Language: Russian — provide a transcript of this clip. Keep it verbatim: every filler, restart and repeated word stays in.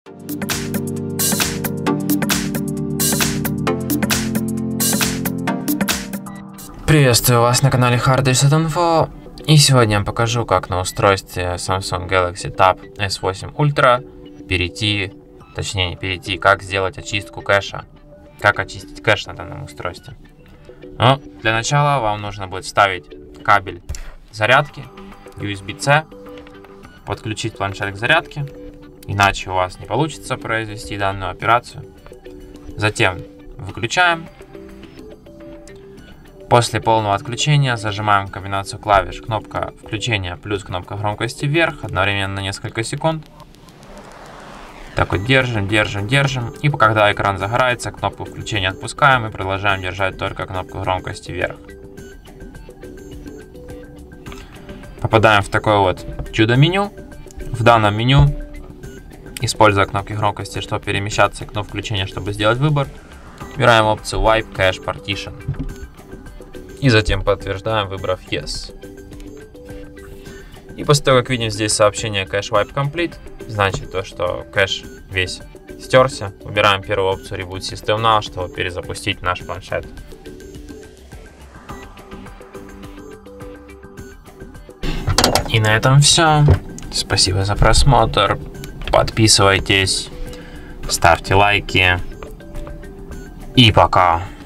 Приветствую вас на канале Hard Reset Info, и сегодня я покажу, как на устройстве Samsung Galaxy Tab эс восемь Ultra перейти, точнее не перейти, как сделать очистку кэша, как очистить кэш на данном устройстве. Но для начала вам нужно будет вставить кабель зарядки ю эс би-C, подключить планшет к зарядке, иначе у вас не получится произвести данную операцию. Затем выключаем. После полного отключения зажимаем комбинацию клавиш кнопка включения плюс кнопка громкости вверх одновременно на несколько секунд. Так вот держим, держим, держим. И когда экран загорается, кнопку включения отпускаем и продолжаем держать только кнопку громкости вверх. Попадаем в такое вот чудо-меню. В данном меню, используя кнопки громкости, чтобы перемещаться, и кнопку включения, чтобы сделать выбор, выбираем опцию Wipe Cache Partition. И затем подтверждаем, выбрав Yes. И после того, как видим здесь сообщение Cache Wipe Complete, значит то, что кэш весь стерся, выбираем первую опцию Reboot System Now, чтобы перезапустить наш планшет. И на этом все. Спасибо за просмотр. Подписывайтесь, ставьте лайки. И пока.